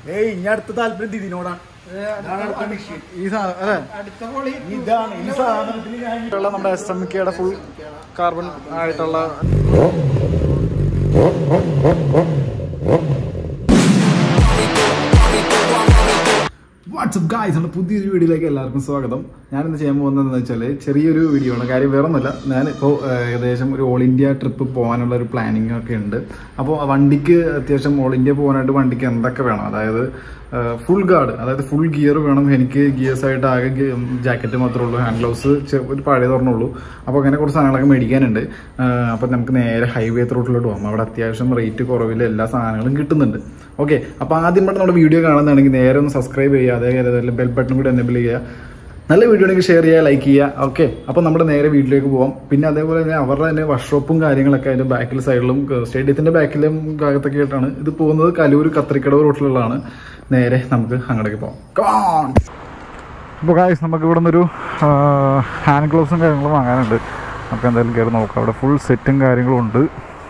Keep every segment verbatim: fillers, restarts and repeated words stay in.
ഏയ് ഇനി അടുത്ത താല്പര്യം ഇതിനോടാണ്. ഈ സാധനം അല്ലേ, ഇതാണ് ഈ സാധനത്തിൽ നമ്മുടെ എസ് എം കെയുടെ ഫുൾ കാർബൺ ആയിട്ടുള്ള വാട്സ്ആപ്പ് ഗായ്സ്, നമ്മുടെ പുതിയൊരു വീഡിയോയിലേക്ക് എല്ലാവർക്കും സ്വാഗതം. ഞാനിന്ന് ചെയ്യാൻ പോകുന്നതെന്ന് വെച്ചാൽ ചെറിയൊരു വീഡിയോ ആണ്. കാര്യം വേറെ ഒന്നുമില്ല, ഞാനിപ്പോൾ ഏകദേശം ഒരു ഓൾ ഇന്ത്യ ട്രിപ്പ് പോകാനുള്ള ഒരു പ്ലാനിങ് ഒക്കെ ഉണ്ട്. അപ്പോൾ വണ്ടിക്ക് അത്യാവശ്യം ഓൾ ഇന്ത്യ പോകാനായിട്ട് വണ്ടിക്ക് എന്തൊക്കെ വേണം, അതായത് ഫുൾ ഗാർഡ്, അതായത് ഫുൾ ഗിയർ വേണം. എനിക്ക് ഗിയേഴ്സ് ആയിട്ട് ആകെ ജാക്കറ്റ് മാത്രമേ ഉള്ളൂ, ഹാൻഡ് ഗ്ലൗസ് ഒരു പഴയ തുറന്നുള്ളൂ. അപ്പോൾ അങ്ങനെ കുറച്ച് സാധനങ്ങളൊക്കെ മേടിക്കാനുണ്ട്. അപ്പോൾ നമുക്ക് നേരെ ഹൈവേ ത്രോട്ടിലോട്ട് പോകാം. അവിടെ അത്യാവശ്യം റേറ്റ് കുറവിൽ എല്ലാ സാധനങ്ങളും കിട്ടുന്നുണ്ട്. ഓക്കെ, അപ്പോൾ ആദ്യം പെട്ടെന്ന് നമ്മുടെ വീഡിയോ കാണുന്നതാണെങ്കിൽ നേരെ ഒന്ന് സബ്സ്ക്രൈബ് ചെയ്യുക, അതേപോലെ ബെൽ ബട്ടൺ കൂടി എനേബിൾ ചെയ്യുക. നല്ല വീഡിയോ ആണെങ്കിൽ ഷെയർ ചെയ്യുക, ലൈക്ക് ചെയ്യുക. ഓക്കെ, അപ്പോൾ നമ്മുടെ നേരെ വീട്ടിലേക്ക് പോകാം. പിന്നെ അതേപോലെ തന്നെ അവരുടെ തന്നെ വർക്ക്ഷോപ്പും കാര്യങ്ങളൊക്കെ അതിൻ്റെ ബാക്കിൽ സൈഡിലും സ്റ്റേഡിയത്തിൻ്റെ ബാക്കിലും ഭാഗത്തൊക്കെ ആയിട്ടാണ് ഇത് പോകുന്നത്. കലൂർ കത്രിക്കടവ് റോട്ടിലുള്ളതാണ്. നേരെ നമുക്ക് അങ്ങോട്ടേക്ക് പോകാം. അപ്പോൾ ഗായ്സ്, നമുക്ക് ഇവിടെ നിന്നൊരു ഹാൻഡ് ഗ്ലൗസും കാര്യങ്ങളും വാങ്ങാനുണ്ട്. നമുക്ക് എന്തായാലും കയറി നോക്കാം. അവിടെ ഫുൾ സെറ്റും കാര്യങ്ങളും ഉണ്ട്.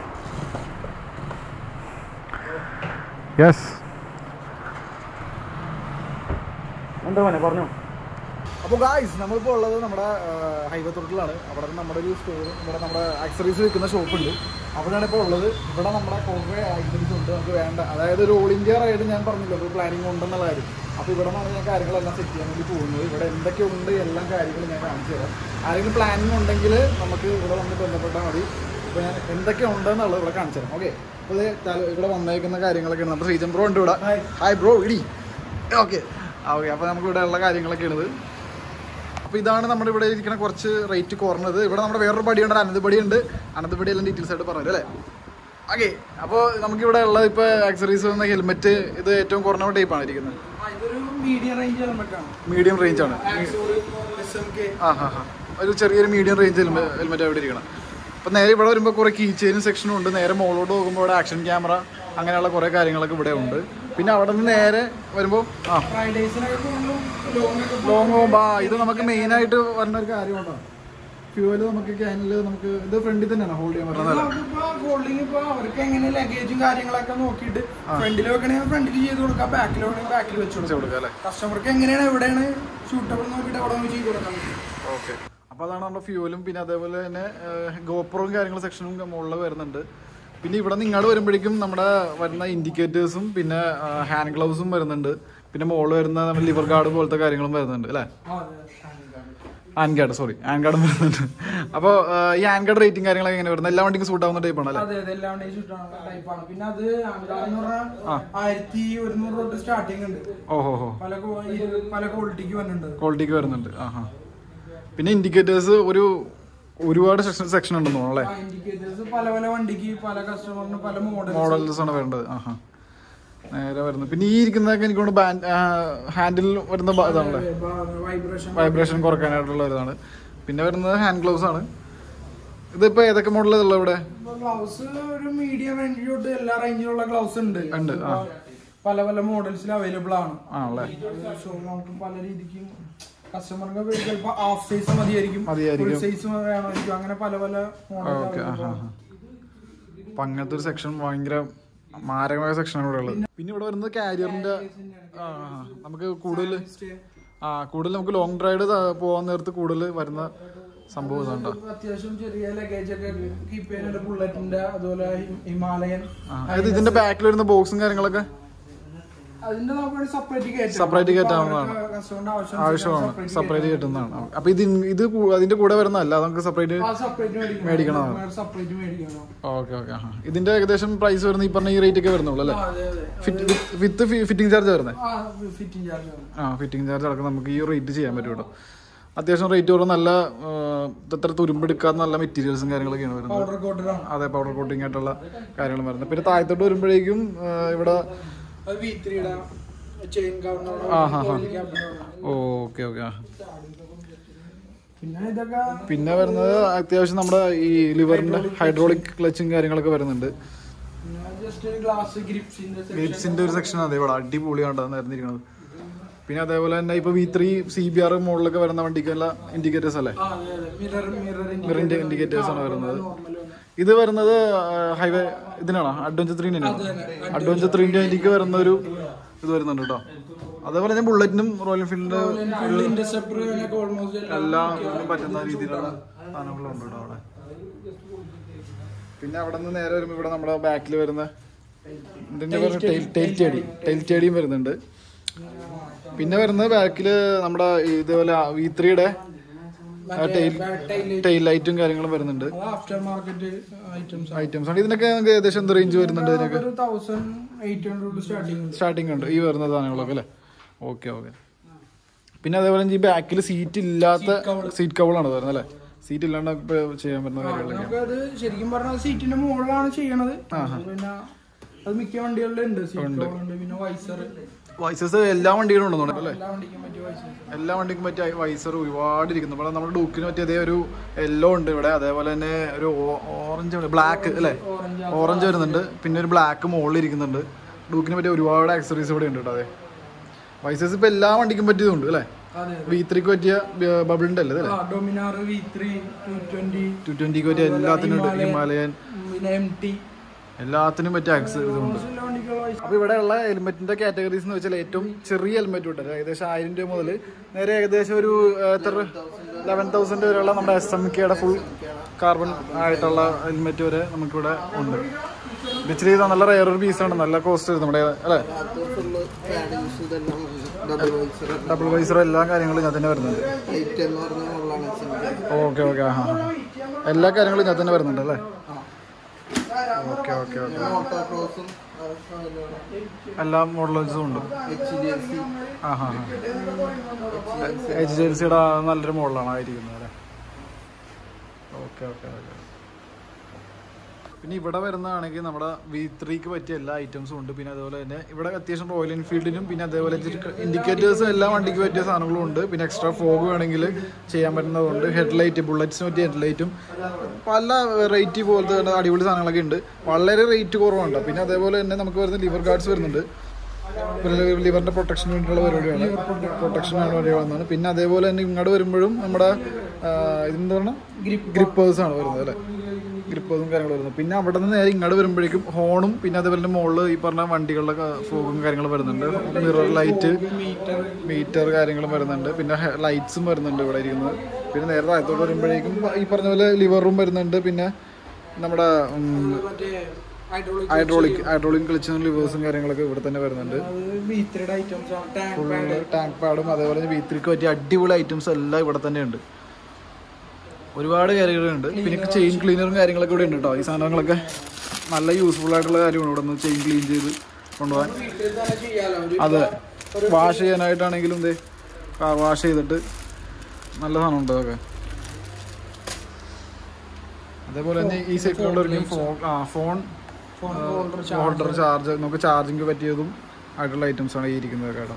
യെസ്, എന്താ മോനെ പറഞ്ഞു. അപ്പോൾ ഗായ്സ്, നമ്മളിപ്പോൾ ഉള്ളത് നമ്മുടെ ഹൈവേ തൊട്ടിലാണ്. അവിടെ നമ്മുടെ ഒരു സ്റ്റോർ, ഇവിടെ നമ്മുടെ ആക്സറീസ് വിൽക്കുന്ന ഷോപ്പുണ്ട്. അവിടെയാണ് ഇപ്പോൾ ഉള്ളത്. ഇവിടെ നമ്മുടെ കുറേ ഐറ്റംസ് ഉണ്ട് നമുക്ക് വേണ്ട. അതായത് ഒരു ഓൾ ഇന്ത്യ റൈഡ് ഞാൻ പറഞ്ഞില്ല, ഒരു പ്ലാനിങ് ഉണ്ടെന്നുള്ള കാര്യം. അപ്പോൾ ഇവിടെ നിന്നാണ് ഞാൻ കാര്യങ്ങളെല്ലാം സെറ്റ് ചെയ്യാൻ വേണ്ടി പോകുന്നത്. ഇവിടെ എന്തൊക്കെയുണ്ട് എല്ലാ കാര്യങ്ങളും ഞാൻ കാണിച്ചു തരാം. ആരെങ്കിലും പ്ലാനിങ് ഉണ്ടെങ്കിൽ നമുക്ക് ഇവിടെ വന്ന് ബന്ധപ്പെട്ടാൽ മതി. ഇപ്പോൾ ഞാൻ എന്തൊക്കെ ഉണ്ടെന്നുള്ളത് ഇവിടെ കാണിച്ചു തരാം. ഓക്കെ, അപ്പോൾ ഇവിടെ വന്നേക്കുന്ന കാര്യങ്ങളൊക്കെയാണ്. നമ്മുടെ ശ്രീജൻ ബ്രോ ഉണ്ട് ഇവിടെ. ഹായ് ബ്രോ, ഇടി. ഓക്കെ ഓക്കെ അപ്പോൾ നമുക്ക് ഇവിടെ ഉള്ള കാര്യങ്ങളൊക്കെയാണിത്. അപ്പോൾ ഇതാണ് നമ്മുടെ ഇവിടെ ഇരിക്കുന്ന കുറച്ച് റേറ്റ് കുറഞ്ഞത്. ഇവിടെ നമ്മുടെ വേറൊരു പടിയുണ്ട്, അനന്തപടി ഉണ്ട്. അനന്തപടി എല്ലാം ഡീറ്റെയിൽസ് ആയിട്ട് പറഞ്ഞു അല്ലേ. ഓക്കെ, അപ്പോൾ നമുക്കിവിടെ ഉള്ളത് ഇപ്പോൾ ആക്സറീസ് വന്ന ഹെൽമെറ്റ്, ഇത് ഏറ്റവും കുറഞ്ഞ ടൈപ്പാണ് ഇരിക്കുന്നത്. മീഡിയം റേഞ്ച് ആണ്. ആ ഹാ ഹാ ഒരു ചെറിയൊരു മീഡിയം റേഞ്ച് ഹെൽമെറ്റ് അവിടെ ഇരിക്കണം. അപ്പോൾ നേരെ ഇവിടെ വരുമ്പോൾ കുറേ കീ ചെയിനും സെക്ഷനും ഉണ്ട്. നേരെ മുകളിലോട്ട് പോകുമ്പോൾ ഇവിടെ ആക്ഷൻ ക്യാമറ അങ്ങനെയുള്ള കുറേ കാര്യങ്ങളൊക്കെ ഇവിടെ ഉണ്ട്. പിന്നെ അവിടെ നിന്ന് നേരെ വരുമ്പോൾ ആ ലോങ് പോകുമ്പോൾ ആ ഇത് നമുക്ക് മെയിനായിട്ട് വരുന്ന ഒരു കാര്യമുണ്ടോ, ഫ്യൂവല് നമുക്ക് ക്യാനിൽ നമുക്ക് ഇത് ഫ്രണ്ടിൽ തന്നെയാണ് ഹോൾഡ് ചെയ്യാൻ പറ്റുന്നത്. ഹോൾഡിംഗ് ഇപ്പോൾ അവർക്ക് എങ്ങനെ ലഗേജും കാര്യങ്ങളൊക്കെ നോക്കിയിട്ട് ഫ്രണ്ടിൽ വെക്കണമെങ്കിൽ ഫ്രണ്ടിൽ ചെയ്ത് കൊടുക്കാം, ബാക്കിൽ വേണമെങ്കിൽ ബാക്കിൽ വെച്ച് കൊടുക്കാം അല്ലേ. കസ്റ്റമർക്ക് എങ്ങനെയാണ് എവിടെയാണ് ഷൂട്ടബിൾ നോക്കിയിട്ട് അവിടെ ചെയ്ത് കൊടുക്കാൻ പറ്റും. ഓക്കെ, അപ്പോൾ അതാണ് നമ്മുടെ ഫ്യൂവലും. പിന്നെ അതേപോലെ തന്നെ ഗോപ്രോയും കാര്യങ്ങളും സെക്ഷനും മുകളിൽ വരുന്നുണ്ട്. പിന്നെ ഇവിടെ നിന്ന് ഇങ്ങോട്ട് വരുമ്പോഴേക്കും നമ്മുടെ വരുന്ന ഇൻഡിക്കേറ്റേഴ്സും പിന്നെ ഹാൻഡ് ഗ്ലൗസും വരുന്നുണ്ട്. പിന്നെ മുകളിൽ വരുന്ന നമ്മുടെ ലിവർ ഗാർഡ് പോലത്തെ കാര്യങ്ങളും വരുന്നുണ്ട് അല്ലേ. ഹാൻഡ് ഗാർഡ് സോറി ഹാൻഡ് ഗാർഡും വരുന്നുണ്ട്. അപ്പോൾ ഈ ഹാൻഡ് ഗാർഡ് റേറ്റിംഗ് കാര്യങ്ങളൊക്കെ എങ്ങനെ വരുന്നത്? എല്ലാ വണ്ടിക്കും സൂട്ട് ആവുന്ന ടൈപ്പാണ് അല്ലേ? പിന്നെ അത് ആയിരത്തി ഒരുന്നൂറ് തൊട്ട് സ്റ്റാർട്ടിംഗ് ഉണ്ട്. ഓഹോ പല പല ക്വാളിറ്റിക്ക് വരുന്നുണ്ട് ക്വാളിറ്റിക്ക് വരുന്നുണ്ട് ആ ഹാ പിന്നെ ഇൻഡിക്കേറ്റേഴ്സ് ഒരു ഒരുപാട് സെക്ഷൻ സെക്ഷൻ ഉണ്ടെന്ന് തോന്നുന്നു അല്ലേ. ഇൻഡിക്കേറ്റേഴ്സ് പല പല വണ്ടിക്ക് പല കസ്റ്റമറിന് പല മോഡൽസ് ആണ് വേണ്ടത്. ആ ഹാ നേരെ വരുന്നത്. പിന്നെ ഈ ഇരിക്കുന്നതൊക്കെ എനിക്ക് കൊണ്ട് ബാൻഡ് ഹാൻഡിൽ വരുന്ന ഇതാണല്ലേ, വൈബ്രേഷൻ കുറയ്ക്കാനായിട്ടുള്ള ഇതാണ്. പിന്നെ വരുന്നത് ഹാൻഡ് ഗ്ലൗസ് ആണ്. ഇതിപ്പോ ഏതൊക്കെ മോഡലുള്ളത് ഇവിടെ? ഗ്ലൗസ് ഒരു മീഡിയം റേഞ്ച് തൊട്ട് എല്ലാ റേഞ്ചിലുള്ള ഗ്ലൗസ് ഉണ്ട് ഉണ്ട് പല പല മോഡൽസിൽ അവൈലബിൾ ആണ്. ആണല്ലേ, നമുക്ക് പല രീതിക്കും കസ്റ്റമർക്ക് ചിലപ്പോൾ ഹാഫ് സൈസ് മതിയായിരിക്കും, ഫുൾ സൈസ് വേണമായിരിക്കും, അങ്ങനെ പല പല മോഡൽ. അപ്പൊ അങ്ങനത്തെ ഒരു സെക്ഷൻ ഭയങ്കര മാരകമായ സെക്ഷനാണ് ഇവിടെ ഉള്ളത്. പിന്നെ ഇവിടെ വരുന്നത് കാരിയറിന്റെ നമുക്ക് കൂടുതൽ ആ കൂടുതൽ നമുക്ക് ലോങ് ഡ്രൈവ് പോകാൻ നേരത്ത് കൂടുതൽ വരുന്ന സംഭവം ഇതുണ്ടോ. അത്യാവശ്യം ചെറിയ ലഗേജ് ഒക്കെ കീപ്പ് ചെയ്യാനുണ്ട്, ബുള്ളറ്റിന്റെ അതുപോലെ ഹിമാലയൻ. അതായത് ഇതിന്റെ ബാക്കിൽ വരുന്ന ബോക്സും കാര്യങ്ങളൊക്കെ സെപ്പറേറ്റ് കയറ്റാവുന്നതാണ്, ആവശ്യമാണ് സെപ്പറേറ്റ് കയറ്റുന്നതാണ്. അപ്പൊ ഇത് ഇത് അതിന്റെ കൂടെ വരുന്നതല്ല, നമുക്ക് സെപ്പറേറ്റ് മേടിക്കണതാണ്. ഓക്കെ ഓക്കെ ആ ഇതിന്റെ ഏകദേശം പ്രൈസ് വരുന്ന ഈ പറഞ്ഞ ഈ റേറ്റ് ഒക്കെ വരുന്നുള്ളൂ അല്ലേ? വിത്ത് ഫിറ്റിംഗ് ചാർജ് വരുന്നത്? ആ ഫിറ്റിംഗ് ചാർജ് അടക്കം നമുക്ക് ഈ റേറ്റ് ചെയ്യാൻ പറ്റും കേട്ടോ. അത്യാവശ്യം റേറ്റ് കുറവ്, നല്ല എത്ര തുരുമ്പെടുക്കാത്ത നല്ല മെറ്റീരിയൽസും കാര്യങ്ങളൊക്കെയാണ് വരുന്നത്. അതെ, പൗഡർ കോട്ടിംഗ് ആയിട്ടുള്ള കാര്യങ്ങളും വരുന്നത്. പിന്നെ താഴത്തോട്ട് വരുമ്പോഴേക്കും ഇവിടെ ഓക്കെ ഓക്കെ പിന്നെ വരുന്നത് അത്യാവശ്യം നമ്മുടെ ഈ ലിവറിന്റെ ഹൈഡ്രോളിക് ക്ലച്ചും കാര്യങ്ങളൊക്കെ വരുന്നുണ്ട്. ഗ്രിപ്സിന്റെ ഒരു സെക്ഷൻ അതെ ഇവിടെ അടിപൊളിയാണ് നിരന്നിരിക്കുന്നത്. പിന്നെ അതേപോലെ തന്നെ ഇപ്പൊ V three C B R മോഡലൊക്കെ വരുന്ന വണ്ടിക്കല്ല ഇൻഡിക്കേറ്റേഴ്സ് അല്ലേ, മിററിന്റെ ഇൻഡിക്കേറ്റേഴ്സ് ആണ് വരുന്നത്. ഇത് വരുന്നത് ഹൈവേ ഇതിനാണോ? അഡ്വഞ്ചർ ത്രീ തന്നെയാണ്. അഡ്വഞ്ചർ ത്രീ ട്വന്റിക്ക് വരുന്ന ഒരു ഇത് വരുന്നുണ്ട് കേട്ടോ. അതേപോലെ തന്നെ ബുള്ളറ്റിനും റോയൽ എൻഫീൽഡിന്റെ എല്ലാം പറ്റുന്ന രീതിയിലുള്ള സാധനങ്ങളും ഉണ്ട് കേട്ടോ അവിടെ. പിന്നെ അവിടെ നിന്ന് നേരെ വരുമ്പോൾ ഇവിടെ നമ്മുടെ ബാക്കിൽ വരുന്ന ഇതിന്റെ ടെയിൽ സ്റ്റേഡിയം ടെയിൽ സ്റ്റേഡിയം വരുന്നുണ്ട്. പിന്നെ വരുന്നത് ബാക്കില് നമ്മുടെ ഇതേപോലെ വി ത്രീയുടെ ടെയിൽ ലൈറ്റും കാര്യങ്ങളും വരുന്നുണ്ട്. ഐറ്റംസ് ആണ്. ഇതിനൊക്കെ ഏകദേശം എന്ത് റേഞ്ച് വരുന്നുണ്ട്? ഇതിനൊക്കെ സ്റ്റാർട്ടിംഗ് ഉണ്ട് ഈ വരുന്ന സാധനങ്ങളൊക്കെ അല്ലേ? Okay okay. പിന്നെ അതേപോലെ ഈ ബാക്കിൽ സീറ്റ് ഇല്ലാത്ത സീറ്റ് കവളാണ് വരുന്നത് അല്ലേ? സീറ്റ് ഇല്ലാണ്ട് ചെയ്യാൻ പറ്റുന്ന കാര്യങ്ങളൊക്കെ ശരിക്കും പറഞ്ഞാൽ സീറ്റിന്റെ മുകളിലാണ് ചെയ്യണത്. പിന്നെ അത് മിക്ക വണ്ടികളിലും ഉണ്ട്. പിന്നെ വൈസർ വൈസസ് എല്ലാ വണ്ടികളും ഉണ്ടെന്ന് അല്ലേ? എല്ലാ വണ്ടിക്കും പറ്റിയ വൈസർ ഒരുപാട് ഇരിക്കുന്നു. ഇവിടെ നമ്മുടെ ഡൂക്കിന് പറ്റിയ അതേ ഒരു യെല്ലോ ഉണ്ട് ഇവിടെ. അതേപോലെ തന്നെ ഒരു ഓറഞ്ച് ബ്ലാക്ക് അല്ലേ? ഓറഞ്ച് വരുന്നുണ്ട്. പിന്നെ ഒരു ബ്ലാക്ക് മുകളിൽ ഇരിക്കുന്നുണ്ട്. ഡൂക്കിന് പറ്റിയ ഒരുപാട് ആക്സറീസ് ഇവിടെ ഉണ്ട് കേട്ടോ. അതെ, വൈസസ് ഇപ്പൊ എല്ലാ വണ്ടിക്കും പറ്റിയതുണ്ട് അല്ലേ? വി ത്രീക്ക് പറ്റിയ ബബിളിന്റെ അല്ലേ? ടു ട്വന്റിക്ക് പറ്റിയ എല്ലാത്തിനും ഉണ്ട്. ഹിമാലയൻ എല്ലാത്തിനും പറ്റിയ ആക്സറീസ് ഉണ്ട്. അപ്പൊ ഇവിടെ ഉള്ള ഹെൽമെറ്റിന്റെ കാറ്റഗറീസ് എന്ന് വെച്ചാൽ ഏറ്റവും ചെറിയ ഹെൽമെറ്റ് ഉണ്ട്. ഏകദേശം ആയിരം രൂപ മുതൽ നേരെ ഏകദേശം ഒരു എത്ര ലെവൻ തൗസൻഡ് വരെയുള്ള നമ്മുടെ എസ് എം കെയുടെ ഫുൾ കാർബൺ ആയിട്ടുള്ള ഹെൽമെറ്റ് വരെ നമുക്കിവിടെ ഉണ്ട്. ഇച്ചിരി നല്ല റെയർ ഒരു പീസാണ്. നല്ല കോസ്റ്റ് വരും നമ്മുടെ അല്ലേ? ഡബിൾ വൈസർ എല്ലാ കാര്യങ്ങളും ഞാൻ തന്നെ വരുന്നുണ്ട്. Okay okay. ആ എല്ലാ കാര്യങ്ങളും ഞാൻ തന്നെ വരുന്നുണ്ട് അല്ലേ? Okay okay okay. എല്ലാ മോഡൽസും ഉണ്ട്. ആ ഹാ ഹാ. എച്ച് ഡി എൽ സിയുടെ നല്ലൊരു മോഡലാണ് ആയിരിക്കുന്നത് അല്ലേ? Okay okay okay. പിന്നെ ഇവിടെ വരുന്നതാണെങ്കിൽ നമ്മുടെ വി ത്രീക്ക് പറ്റിയ എല്ലാ ഐറ്റംസും ഉണ്ട്. പിന്നെ അതുപോലെ തന്നെ ഇവിടെ അത്യാവശ്യം റോയൽ എൻഫീൽഡിനും പിന്നെ അതേപോലെ ഇൻഡിക്കേറ്റേഴ്സും എല്ലാ വണ്ടിക്ക് പറ്റിയ സാധനങ്ങളും ഉണ്ട്. പിന്നെ എക്സ്ട്രാ ഫോഗ് വേണമെങ്കിൽ ചെയ്യാൻ പറ്റുന്നതുണ്ട്. ഹെഡ്ലൈറ്റ് ബുള്ളറ്റ്സിന് പറ്റിയ ഹെഡ്ലൈറ്റും പല വെറൈറ്റി പോലത്തെ തന്നെ അടിപൊളി സാധനങ്ങളൊക്കെ ഉണ്ട്. വളരെ റേറ്റ് കുറവുണ്ട്. പിന്നെ അതേപോലെ തന്നെ നമുക്ക് വരുന്ന ലിവർ ഗാർഡ്സ് വരുന്നുണ്ട്. പിന്നെ ലിവറിന്റെ പ്രൊട്ടക്ഷന് വേണ്ടിയിട്ടുള്ള പരിപാടിയാണ്. പ്രൊട്ടക്ഷൻ പരിപാടികളാണ്. പിന്നെ അതേപോലെ തന്നെ ഇങ്ങോട്ട് വരുമ്പോഴും നമ്മുടെ ഇതെന്താ പറഞ്ഞാൽ ഗ്രിപ്പേഴ്സ് ആണ് വരുന്നത് അല്ലേ? ഗ്രിപ്പേഴ്സും കാര്യങ്ങളും വരുന്നത്. പിന്നെ അവിടെ നിന്ന് നേരെ ഇങ്ങോട്ട് വരുമ്പോഴേക്കും ഹോണും പിന്നെ അതേപോലെ തന്നെ മുകളിൽ ഈ പറഞ്ഞ വണ്ടികളുടെ ഫോഗും കാര്യങ്ങളും വരുന്നുണ്ട്. മിറർ ലൈറ്റ് മീറ്റർ കാര്യങ്ങളും വരുന്നുണ്ട്. പിന്നെ ലൈറ്റ്സും വരുന്നുണ്ട് ഇവിടെ ഇരിക്കുന്നത്. പിന്നെ നേരെ താഴത്തോട്ട് വരുമ്പോഴേക്കും ഈ പറഞ്ഞ പോലെ ലിവറും വരുന്നുണ്ട്. പിന്നെ നമ്മുടെ ഹൈഡ്രോളിക് ഹൈഡ്രോളിക് കളിച്ചും ലിവേഴ്സും കാര്യങ്ങളൊക്കെ ഇവിടെ തന്നെ വരുന്നുണ്ട്. ഫുള്ള് ടാങ്ക് പാഡും അതേപോലെ വി ത്രീക്ക് പറ്റിയ അടിപൊളി ഐറ്റംസ് എല്ലാം ഇവിടെ തന്നെ ഉണ്ട്. ഒരുപാട് കാര്യങ്ങളുണ്ട്. പിന്നെ ചെയിൻ ക്ലീനറും കാര്യങ്ങളൊക്കെ ഇവിടെ ഉണ്ട് കേട്ടോ. ഈ സാധനങ്ങളൊക്കെ നല്ല യൂസ്ഫുൾ ആയിട്ടുള്ള കാര്യമാണ് ഇവിടെ നിന്ന് ചെയിൻ ക്ലീൻ ചെയ്ത് കൊണ്ടുപോകാൻ. അതെ, വാഷ് ചെയ്യാനായിട്ടാണെങ്കിലും ഇതേ കാർ വാഷ് ചെയ്തിട്ട് നല്ല സാധനമുണ്ട് അതൊക്കെ. അതേപോലെ തന്നെ ഈ സൈക്കിളുള്ളവർക്കും ഫോൺ ആ ഫോൺ ഹോൾഡർ ചാർജ് നമുക്ക് ചാർജിങ് പറ്റിയതും ആയിട്ടുള്ള ഐറ്റംസാണ് ഈ ഇരിക്കുന്നത് കേട്ടോ.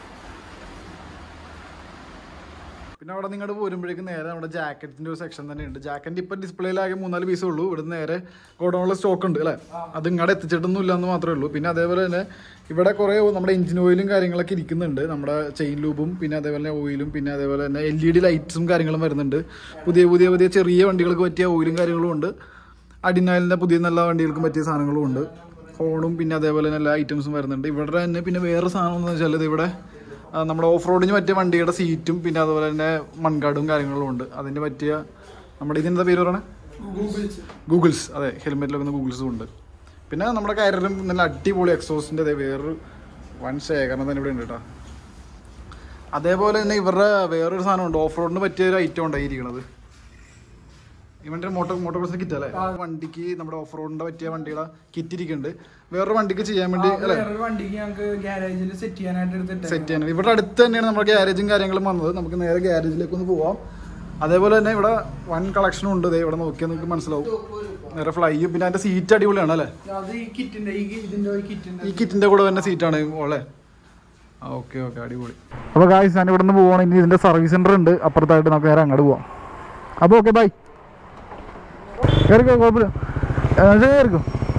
പിന്നെ അവിടെ നിങ്ങളുടെ പോരുമ്പോഴേക്കും നേരെ നമ്മുടെ ജാക്കറ്റിന്റെ ഒരു സെക്ഷൻ തന്നെ ഉണ്ട്. ജാക്കറ്റ് ഇപ്പം ഡിസ്പ്ലേയിലാകെ മൂന്നാല് പീസേ ഉള്ളൂ. ഇവിടുന്ന് നേരെ ഗോഡൗണിലെ സ്റ്റോക്ക് ഉണ്ട് അല്ലേ? അത് ഇങ്ങോട്ട് എത്തിച്ചിട്ടൊന്നും ഇല്ലെന്ന് മാത്രമേ ഉള്ളൂ. പിന്നെ അതേപോലെ തന്നെ ഇവിടെ കുറേ നമ്മുടെ എഞ്ചിൻ ഓയിലും കാര്യങ്ങളൊക്കെ ഇരിക്കുന്നുണ്ട്. നമ്മുടെ ചെയിൻ ലൂബും പിന്നെ അതേപോലെ ഓയിലും പിന്നെ അതേപോലെ തന്നെ എൽ ഇ ഡി ലൈറ്റ്സും കാര്യങ്ങളും വരുന്നുണ്ട്. പുതിയ പുതിയ പുതിയ ചെറിയ വണ്ടികൾക്ക് പറ്റിയ ഓയിലും കാര്യങ്ങളും ഉണ്ട്. അഡിനാലിൻ്റെ പുതിയ നല്ല വണ്ടികൾക്കും പറ്റിയ സാധനങ്ങളും ഉണ്ട്. ഫോണും പിന്നെ അതേപോലെ തന്നെ എല്ലാ ഐറ്റംസും വരുന്നുണ്ട്. ഇവിടെ തന്നെ പിന്നെ വേറെ സാധനം എന്ന് വെച്ചാൽ ഇത് ഇവിടെ നമ്മുടെ ഓഫ് റോഡിന് പറ്റിയ വണ്ടിയുടെ സീറ്റും പിന്നെ അതുപോലെ തന്നെ മൺകാർഡും കാര്യങ്ങളും ഉണ്ട്. അതിന് പറ്റിയ നമ്മുടെ ഇതിൻ്റെ പേര് പറയണേ ഗൂഗിൾസ്. അതെ, ഹെൽമെറ്റിലൊക്കെ ഗൂഗിൾസും ഉണ്ട്. പിന്നെ നമ്മുടെ കാരിയറും നല്ല അടിപൊളി എക്സോസിൻ്റെ അതെ വേറൊരു വൻ ശേഖരണം തന്നെ ഇവിടെ ഉണ്ട് കേട്ടോ. അതേപോലെ തന്നെ ഇവരുടെ വേറൊരു സാധനമുണ്ട്. ഓഫ് റോഡിന് പറ്റിയ ഒരു ഐറ്റം ഉണ്ടായിരിക്കണത്. ഇവന്റെ മോട്ടോ മോട്ടോർസിന് കിറ്റ് അല്ലേ? വണ്ടിക്ക് നമ്മുടെ ഓഫ് റോഡിന്റെ പറ്റിയ വണ്ടിയുടെ കിറ്റ് ഇരിക്കുന്നുണ്ട്. വേറൊരു വണ്ടിക്ക് ചെയ്യാൻ വേണ്ടി അല്ലേ? സെറ്റ് ചെയ്യാനായിട്ട് ഇവിടെ അടുത്ത് തന്നെയാണ് നമ്മുടെ ഗ്യാരേജും കാര്യങ്ങളും വന്നത്. നമുക്ക് നേരെ ഗ്യാരേജിലേക്ക് ഒന്ന് പോവാം. അതേപോലെ തന്നെ ഇവിടെ വൺ കളക്ഷനും ഉണ്ട്. ഇവിടെ നോക്കിയാൽ നിങ്ങൾക്ക് മനസ്സിലാവും. നേരെ ഫ്ലൈയും പിന്നെ അതിന്റെ സീറ്റ് അടിപൊളിയാണ് അല്ലേ? ഈ കിറ്റിന്റെ കൂടെ തന്നെ സീറ്റാണ് ഓളെ. ഓക്കെ ഓക്കെ, അടിപൊളി. അപ്പോൾ ഗായ്സ് ഞാൻ ഇവിടെ നിന്ന് പോവാണ്. ഇനി ഇതിന്റെ സർവീസ് സെന്റർ ഉണ്ട് അപ്പുറത്തായിട്ട്. നമുക്ക് നേരെ അങ്ങോട്ട് പോവാം. അപ്പോൾ ഓക്കെ, ബൈ. കയറിക്കോ, കുഴപ്പമില്ല, കയറിക്കോ.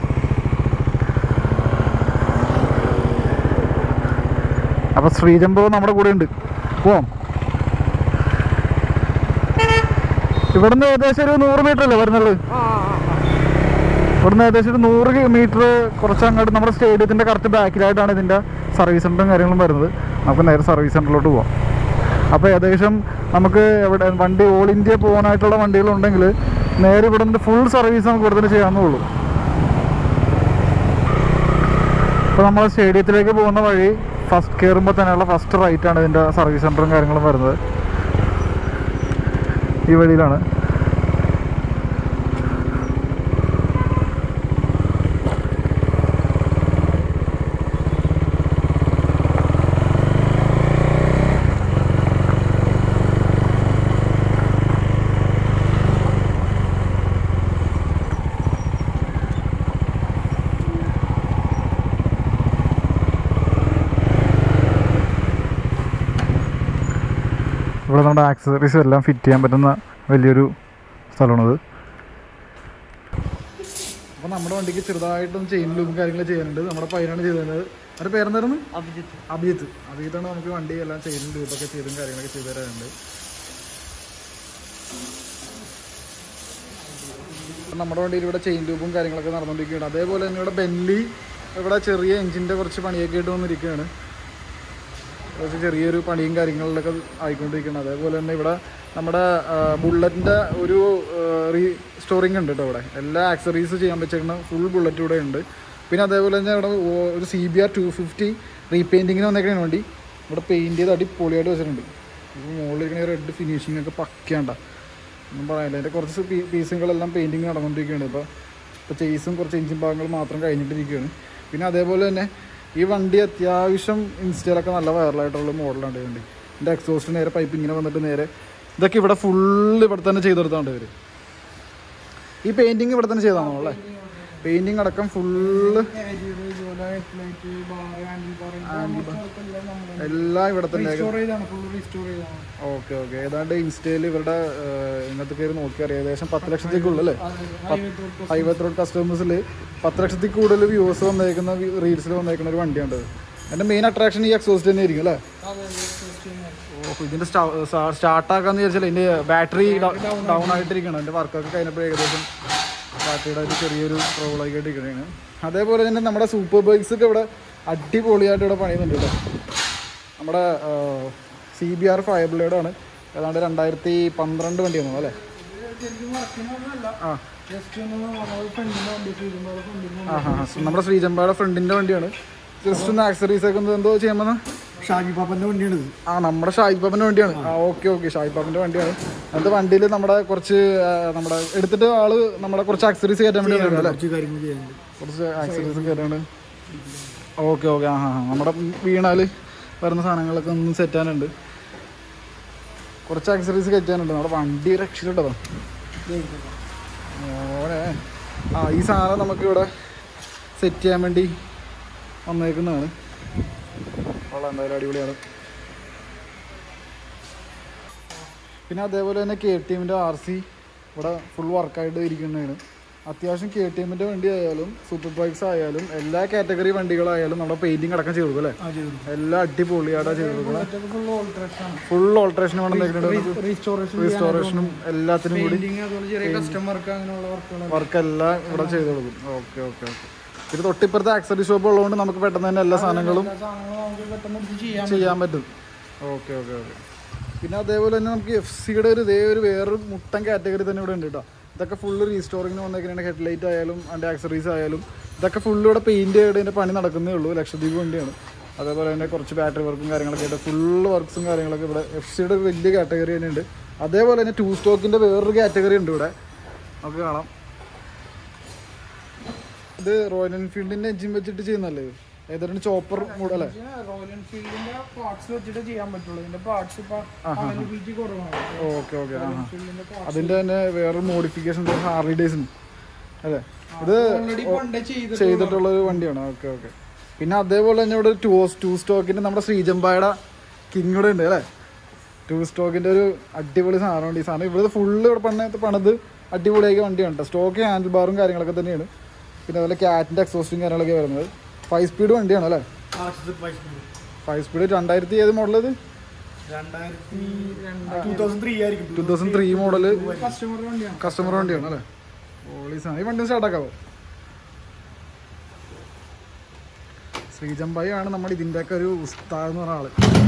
അപ്പൊ ശ്രീജംബോ നമ്മുടെ കൂടെ ഉണ്ട്. പോവാം. ഇവിടുന്ന് ഏകദേശം ഒരു നൂറ് മീറ്റർ അല്ലേ വരുന്നുള്ളൂ? ഇവിടുന്ന് ഏകദേശം ഒരു നൂറ് മീറ്റർ കുറച്ച് അങ്ങോട്ട് നമ്മുടെ സ്റ്റേഡിയത്തിന്റെ കറക്റ്റ് ബാക്കിലായിട്ടാണ് ഇതിന്റെ സർവീസ് സെൻ്ററും കാര്യങ്ങളും വരുന്നത്. നമുക്ക് നേരെ സർവീസ് സെൻ്ററിലോട്ട് പോവാം. അപ്പോൾ ഏകദേശം നമുക്ക് എവിടെ വണ്ടി ഓൾ ഇന്ത്യ പോകാനായിട്ടുള്ള വണ്ടികളുണ്ടെങ്കിൽ നേരെ ഇവിടെ നിന്ന് ഫുൾ സർവീസ് നമുക്ക് ഇവിടെ തന്നെ ചെയ്യാവുന്നുള്ളൂ. ഇപ്പോൾ നമ്മൾ സ്റ്റേഡിയത്തിലേക്ക് പോകുന്ന വഴി ഫസ്റ്റ് കയറുമ്പോൾ തന്നെയുള്ള ഫസ്റ്റ് റൈറ്റാണ് ഇതിൻ്റെ സർവീസ് സെൻ്ററും കാര്യങ്ങളും വരുന്നത്. ഈ വഴിയിലാണ്. ഇവിടെ നമ്മുടെ ആക്സസറീസ് എല്ലാം ഫിറ്റ് ചെയ്യാൻ പറ്റുന്ന വലിയൊരു സ്ഥലമാണത്. അപ്പോൾ നമ്മുടെ വണ്ടിക്ക് ചെറുതായിട്ടും ചെയിൻ ലൂപ്പും കാര്യങ്ങളും ചെയ്യാനുണ്ട്. നമ്മുടെ പയ്യനാണ് ചെയ്തത്. അവരുടെ പേരെന്തായിരുന്നു? അഭിജിത്ത്. അഭിജിത്ത് അഭിജിത്താണ് നമുക്ക് വണ്ടി എല്ലാം ചെയിൻ ലൂപ്പൊക്കെ ചെയ്തും കാര്യങ്ങളൊക്കെ ചെയ്തു തരാറുണ്ട്. നമ്മുടെ വണ്ടിയിൽ ഇവിടെ ചെയിൻ ലൂപ്പും കാര്യങ്ങളൊക്കെ നടന്നുകൊണ്ടിരിക്കുകയാണ്. അതേപോലെ തന്നെ ഇവിടെ ബെന്നി ഇവിടെ ചെറിയ എഞ്ചിൻ്റെ കുറച്ച് പണിയൊക്കെ ആയിട്ട് വന്നിരിക്കുകയാണ്. കുറച്ച് ചെറിയൊരു പണിയും കാര്യങ്ങളിലൊക്കെ ആയിക്കൊണ്ടിരിക്കുകയാണ്. അതേപോലെ തന്നെ ഇവിടെ നമ്മുടെ ബുള്ളറ്റിൻ്റെ ഒരു റീസ്റ്റോറിങ് ഉണ്ട് കേട്ടോ. ഇവിടെ എല്ലാ ആക്സറീസ് ചെയ്യാൻ വെച്ചേക്കുന്ന ഫുൾ ബുള്ളറ്റ് ഇവിടെ ഉണ്ട്. പിന്നെ അതേപോലെ തന്നെ ഇവിടെ ഒരു C B R two fifty റീപെയിൻറ്റിങ്ങിന് വന്നേക്കണ വണ്ടി ഇവിടെ പെയിൻറ്റ് ചെയ്ത് അടിപൊളിയായിട്ട് വെച്ചിട്ടുണ്ട്. ഇപ്പോൾ മുകളിലിരിക്കുന്ന റെഡ് ഫിനിഷിംഗ് ഒക്കെ പക്കണ്ട ഒന്നും പറയാനില്ല. അതിൻ്റെ കുറച്ച് പീ പീസുകളെല്ലാം പെയിൻറ്റിങ് നടന്നുകൊണ്ടിരിക്കുകയാണ്. ഇപ്പോൾ ഇപ്പോൾ ചേസും കുറച്ച് എഞ്ചിൻ ഭാഗങ്ങൾ മാത്രം കഴിഞ്ഞിട്ടിരിക്കുകയാണ്. പിന്നെ അതേപോലെ തന്നെ ഈ വണ്ടി അത്യാവശ്യം ഇൻസ്റ്റയിലൊക്കെ നല്ല വൈറലായിട്ടുള്ള മോഡലാണ് ഈ വണ്ടി. എൻ്റെ എക്സോസ്റ്റ് നേരെ പൈപ്പ് ഇങ്ങനെ വന്നിട്ട് നേരെ ഇതൊക്കെ ഇവിടെ ഫുള്ള് ഇവിടെ തന്നെ ചെയ്തെടുത്താണ്ട് ഇവർ. ഈ പെയിൻറ്റിങ് ഇവിടെ തന്നെ ചെയ്താണോ അല്ലേ? പെയിൻറ്റിങ് അടക്കം ഫുള്ള് എല്ലാം ഇവിടെ തന്നെ. ഓക്കെ ഓക്കെ ഏതാണ്ട് ഇൻസ്റ്റയിൽ ഇവരുടെ ഇന്നത്തെ കയറി നോക്കിയറിയാം ഏകദേശം പത്ത് ലക്ഷത്തേക്കുള്ളല്ലേ? ഹൈവേ റോഡ് കസ്റ്റമേഴ്സിൽ പത്ത് ലക്ഷത്തിൽ കൂടുതൽ വ്യൂസ് വന്നേക്കുന്ന റീൽസിൽ വന്നേക്കുന്ന ഒരു വണ്ടിയാണ്. എൻ്റെ മെയിൻ അട്രാക്ഷൻ ഈ എക്സോസ്റ്റ് തന്നെ ആയിരിക്കും അല്ലേ? ഓ ഇതിൻ്റെ സ്റ്റാർട്ടാക്കാന്ന് വിചാരിച്ചാൽ ഇതിൻ്റെ ബാറ്ററി ഡൗൺ ആയിട്ടിരിക്കണം. എൻ്റെ വർക്കൊക്കെ കഴിഞ്ഞപ്പോൾ ഏകദേശം ബാറ്ററിയുടെ ഒരു ചെറിയൊരു പ്രോബ്ലമൊക്കെ ആയിട്ടിരിക്കുകയാണ്. അതേപോലെ തന്നെ നമ്മുടെ സൂപ്പർ ബൈക്സൊക്കെ ഇവിടെ അടിപൊളിയായിട്ട് ഇവിടെ പണിയുന്നുണ്ട് കേട്ടോ. നമ്മുടെ സി ബി ആർ ഫൈവ് ബ്ലേഡാണ്. ഏതാണ്ട് രണ്ടായിരത്തി പന്ത്രണ്ട് വണ്ടിയാണോ അല്ലേ? ആ ആ ഹാ നമ്മുടെ ശ്രീജമ്പായുടെ ഫ്രണ്ടിൻ്റെ വണ്ടിയാണ്. ജസ്റ്റ് ഒന്ന് ആക്സറീസ് ഒക്കെ ഒന്ന് എന്തോ ചെയ്യാമെന്ന് ഷാജി പാപ്പൻ്റെ വണ്ടിയാണ്. ആ നമ്മുടെ ഷാജി പാപ്പൻ്റെ വണ്ടിയാണ്. ആ ഓക്കെ ഓക്കെ ഷാജി പാപ്പൻ്റെ വണ്ടിയാണ്. അത് വണ്ടിയിൽ നമ്മുടെ കുറച്ച് നമ്മുടെ എടുത്തിട്ട് ആള് നമ്മുടെ കുറച്ച് ആക്സറീസ് കയറ്റാൻ വേണ്ടി അല്ലേ? കുറച്ച് ആക്സറീസ് കയറ്റാണ്ട്. ഓക്കെ ഓക്കെ ആ ഹാ നമ്മുടെ വീണാൽ വരുന്ന സാധനങ്ങളൊക്കെ ഒന്ന് സെറ്റാനുണ്ട്. കുറച്ച് ആക്സറീസ് കയറ്റാനുണ്ട്. നമ്മുടെ വണ്ടി രക്ഷയിട്ടോ ഓനെ. ആ ഈ സാധനം നമുക്കിവിടെ സെറ്റ് ചെയ്യാൻ വേണ്ടി വന്നേക്കുന്നതാണ്. ഉള്ള എന്തായാലും അടിപൊളിയാണ്. പിന്നെ അതേപോലെ തന്നെ കെ ടി എമ്മിൻ്റെ ആർ സി ഇവിടെ ഫുൾ വർക്കായിട്ട് ഇരിക്കുന്നതാണ്. അത്യാവശ്യം കെ ടി എമ്മിൻ്റെ വണ്ടി ആയാലും സൂപ്പർ ബൈക്സ് ആയാലും എല്ലാ കാറ്റഗറി വണ്ടികളായാലും നമ്മുടെ പെയിൻറ്റിങ് അടക്കം ചെയ്തു അല്ലേ? എല്ലാം അടിപൊളിയായിട്ടാണ് ചെയ്തു കൊടുക്കുന്നത്. ഫുൾ ഓൾട്രേഷൻ റീസ്റ്റോറേഷനും എല്ലാത്തിനും കൂടി വർക്കെല്ലാം ഇവിടെ ചെയ്തു കൊടുക്കും. ഓക്കെ ഓക്കെ ഓക്കെ ഇത് തൊട്ടിപ്പുറത്തെ ആക്സറി ഷോപ്പ് ഉള്ളതുകൊണ്ട് നമുക്ക് പെട്ടെന്ന് തന്നെ എല്ലാ സാധനങ്ങളും ചെയ്യാൻ പറ്റും. ഓക്കെ ഓക്കെ ഓക്കെ പിന്നെ അതേപോലെ തന്നെ നമുക്ക് എഫ് സിയുടെ ഒരു ഇതേ ഒരു വേറൊരു മുട്ടൻ കാറ്റഗറി തന്നെ ഇവിടെ ഉണ്ട് കേട്ടോ. ഇതൊക്കെ ഫുള്ള് റീസ്റ്റോറിങ്ങിന് വന്നേക്കുന്നതിൻ്റെ ഹെഡ്ലൈറ്റ് ആയാലും അതിൻ്റെ ആക്സറീസ് ആയാലും ഇതൊക്കെ ഫുള്ള് ഇവിടെ പെയിൻറ്റ് ചെയ്തതിൻ്റെ പണി നടക്കുന്നേ ഉള്ളൂ. ലക്ഷദ്വീപ് വണ്ടിയാണ്. അതേപോലെ തന്നെ കുറച്ച് ബാറ്ററി വർക്കും കാര്യങ്ങളൊക്കെ ആയിട്ട് ഫുള്ള് വർക്ക്സും കാര്യങ്ങളൊക്കെ ഇവിടെ എഫ് സിയുടെ ഒരു വലിയ കാറ്റഗറി തന്നെ ഉണ്ട്. അതേപോലെ തന്നെ ടു സ്റ്റോക്കിൻ്റെ വേറൊരു കാറ്റഗറി ഉണ്ട് ഇവിടെ നമുക്ക് കാണാം. ഇത് റോയൽ എൻഫീൽഡിൻ്റെ എഞ്ചിൻ വെച്ചിട്ട് ചെയ്യുന്നല്ലേ? ഏതാണ്ട് ചോപ്പർ മോഡലേ? റോയൽ എൻഫീൽഡിന്റെ പാർട്സ് വെച്ചിട്ട് ചെയ്യാൻ പറ്റുള്ളൂ. ഇതിന്റെ പാർട്സ് ഇപ്പൊ അവൈലബിലിറ്റി കുറവാണ്. ഓക്കെ ഓക്കെ ആ അതിന്റെ തന്നെ വേറെ മോഡിഫിക്കേഷൻ ഹാർലി ഡേയ്സിന് അല്ലേ? ഇത് ചെയ്തിട്ടുള്ള ഒരു വണ്ടിയാണ്. ഓക്കെ ഓക്കെ പിന്നെ അതേപോലെ തന്നെ ഇവിടെ ടൂ ടൂ സ്റ്റോക്കിന്റെ നമ്മുടെ ശ്രീജമ്പായുടെ കിങ് കൂടെ ഉണ്ട് അല്ലേ? ടൂ സ്റ്റോക്കിന്റെ ഒരു അടിപൊളി സാധനമുണ്ട്. ഈ സാധനം ഇവിടെ ഫുള്ള് ഇവിടെ പണത്ത് പണത് അടിപൊളിയാക്കിയ വണ്ടിയാണ് കേട്ടോ. സ്റ്റോക്ക് ഹാൻഡിൽ ബാറും കാര്യങ്ങളൊക്കെ തന്നെയാണ്. പിന്നെ അതുപോലെ ക്യാറ്റിന്റെ എക്സോസ്റ്റും കാര്യങ്ങളൊക്കെ വരുന്നത്. ഫൈവ് സ്പീഡ് വണ്ടിയാണ് അല്ലേ? ഫൈവ് സ്പീഡ് രണ്ടായിരത്തി ഏത് മോഡൽ? ഇത് two thousand three model customer വണ്ടിയാണ് അല്ലേ? പോളീസാണ്. ഈ വണ്ടി സ്റ്റാർട്ടാക്കാവോ? ശ്രീജംബായി ആണ് നമ്മൾ ഇതിൻ്റെയൊക്കെ ഒരു ഉസ്താദ് എന്ന് പറഞ്ഞ ആള്.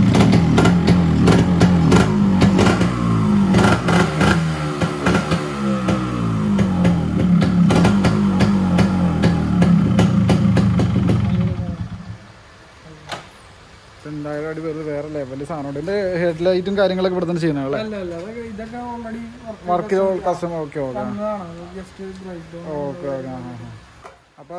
എന്തായാലും അടി വെറുതെ വേറെ ലെവല് സാധനം. ഇതിന്റെ ഹെഡ് ലൈറ്റും കാര്യങ്ങളൊക്കെ ഇവിടെ തന്നെ ചെയ്യണല്ലേ? Work customer. Okay okay okay okay. അപ്പൊ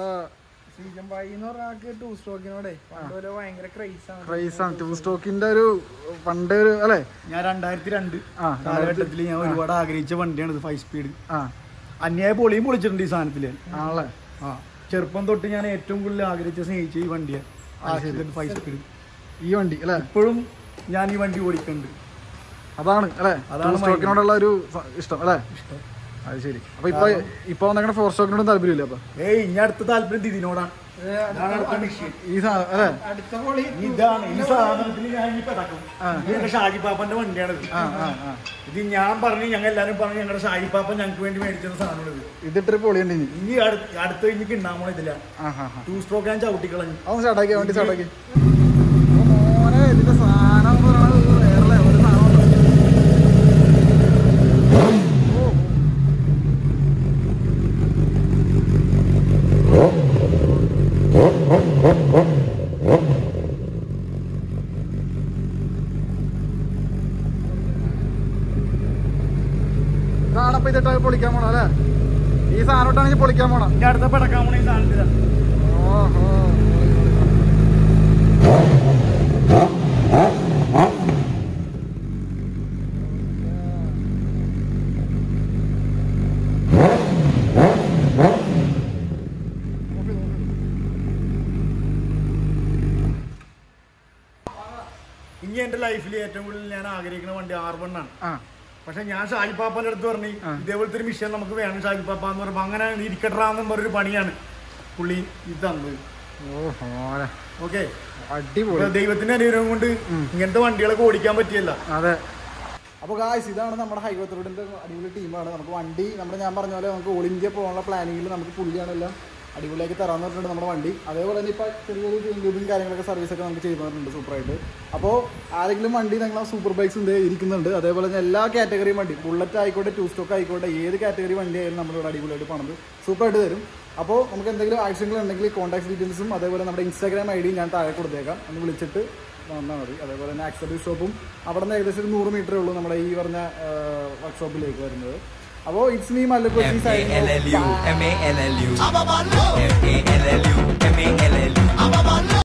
ക്രൈസാണ് ടൂ സ്ട്രോക്കിന്റെ ഒരു പണ്ട് ഒരു അല്ലെ. ഞാൻ രണ്ടായിരത്തി രണ്ട് കാലഘട്ടത്തിൽ ഞാൻ ഒരുപാട് ആഗ്രഹിച്ച വണ്ടിയാണ് ഇത്. ഫൈവ് സ്പീഡ് അന്യായ പൊളിയും പൊളിച്ചിട്ടുണ്ട് ഈ സാധനത്തില് ആണല്ലേ. ആ ചെറുപ്പം തൊട്ട് ഞാൻ ഏറ്റവും കൂടുതൽ ആഗ്രഹിച്ച സ്നേഹിച്ച ഈ വണ്ടിയാണ് ഫൈവ് സ്പീഡ്. ഈ വണ്ടി അല്ലെ ഇപ്പോഴും ഞാൻ ഈ വണ്ടി ഓടിക്കുന്നുണ്ട്. അതാണ് അല്ലെ അതാണ് സ്റ്റോക്കിനോടുള്ള ഒരു ഇഷ്ടം അല്ലെ? ഇഷ്ടം. അത് ശരി. അപ്പൊ ഇപ്പൊ ഇപ്പൊ വന്നേക്കണ ഫോർ സ്റ്റോക്കിനോടും താല്പര്യമില്ല? അപ്പൊ ഏയ് ഇനി അടുത്ത താല്പര്യം ഇതിനോടാണ്. ഈ സാധനം അല്ലെ ഇതാണ് ഈ സാധനത്തിന് ഞാൻ ഇനി പെടക്കും. ഇത് ഷാജി പാപ്പന്റെ വണ്ടിയാണിത്. ഇത് ഞാൻ പറഞ്ഞു, ഞങ്ങൾ എല്ലാരും പറഞ്ഞു ഞങ്ങളുടെ ഷാജി പാപ്പൻ ഞങ്ങൾക്ക് വേണ്ടി മേടിച്ച സാധനമാണ് ഇത്. ഇതിട്ട് പൊളിയുണ്ട്. ഇനി ഇനി അടുത്ത ഇനി കിണ്ണാമോ ഇതില്ല. ടൂ സ്ട്രോക്ക് ഞാൻ ചവിട്ടിക്കളഞ്ഞു. അതൊന്ന് സ്റ്റാർട്ടാക്കി വണ്ടി സ്റ്റാർട്ടാക്കി. മോനെ ഇതിന്റെ സാധനം എന്ന് പറയുന്നത് വേറെ ലെവല് സാധനം. സാധനം ഇതിട്ട് പൊളിക്കാൻ പോണം അല്ലെ? ഈ സാധനം ഇട്ടാണെങ്കിൽ പൊളിക്കാൻ പോണം. ഇനി അടുത്ത പെടക്കാൻ പോണ ഈ സാധനത്തിലാണ്. ഓഹോ ഇനി എന്റെ ലൈഫിൽ ഏറ്റവും കൂടുതൽ ഞാൻ ആഗ്രഹിക്കുന്ന വണ്ടി ആർ വൺ ആണ്. പക്ഷെ ഞാൻ ഷാജി പാപ്പന്റെ അടുത്ത് പറഞ്ഞു ഇതേപോലത്തെ ഒരു മിഷൻ നമുക്ക് വേണം ഷാജി പാപ്പ എന്ന് പറയുമ്പോ അങ്ങനെ ഇരിക്കട്ടാന്ന് പറഞ്ഞൊരു പണിയാണ് പുള്ളി ഇത് തന്നത്. ഓക്കെ അടിപൊളി. ദൈവത്തിന്റെ അനുഗ്രഹം കൊണ്ട് ഇങ്ങനത്തെ വണ്ടികളൊക്കെ ഓടിക്കാൻ പറ്റിയല്ല. അതെ. അപ്പോൾ ഗായ്സ് ഇതാണ് നമ്മുടെ ഹൈവേ റോഡിന്റെ അടിപൊളി ടീമാണ്. നമുക്ക് വണ്ടി നമ്മുടെ ഞാൻ പറഞ്ഞ പോലെ നമുക്ക് ഓൾ ഇന്ത്യ പോകാനുള്ള പ്ലാനിങ്ങിൽ നമുക്ക് പുള്ളിയാണെല്ലാം അടിപൊളിയാക്കി തരാൻ പറഞ്ഞിട്ടുണ്ട് നമ്മുടെ വണ്ടി. അതേപോലെ തന്നെ ഇപ്പോൾ ചെറിയൊരു ചേഞ്ചും കാര്യങ്ങളൊക്കെ സർവീസൊക്കെ നമുക്ക് ചെയ്തു തന്നിട്ടുണ്ട് സൂപ്പറായിട്ട്. അപ്പോൾ ആരെങ്കിലും വണ്ടി ഞങ്ങൾ സൂപ്പർ ബൈക്സ് ഉണ്ട് ഇരിക്കുന്നുണ്ട്. അതേപോലെ തന്നെ എല്ലാ കാറ്റഗറിയും വണ്ടി, ബുള്ളറ്റ് ആയിക്കോട്ടെ ടൂ സ്റ്റോക്ക് ആയിക്കോട്ടെ ഏത് കാറ്റഗറി വണ്ടി ആയാലും നമ്മളിവിടെ അടിപൊളിയായിട്ട് പണിത് സൂപ്പറായിട്ട് തരും. അപ്പോൾ നമുക്ക് എന്തെങ്കിലും ആവശ്യങ്ങൾ ഉണ്ടെങ്കിൽ കോൺടാക്ട് ഡീറ്റെയിൽസും അതേപോലെ നമ്മുടെ ഇൻസ്റ്റാഗ്രാം ഐ ഡിയും ഞാൻ താഴെ കൊടുത്തേക്കാം, ഒന്ന് വിളിച്ചിട്ട് വന്നാൽ മതി. അതേപോലെ തന്നെ ആക്സസറി ഷോപ്പും അവിടെ നിന്ന് ഏകദേശം ഒരു നൂറ് മീറ്ററേ ഉള്ളൂ നമ്മുടെ ഈ പറഞ്ഞ വർക്ക്ഷോപ്പിലേക്ക് വരുന്നത്. അപ്പോൾ it's me Mallu Kochi signing.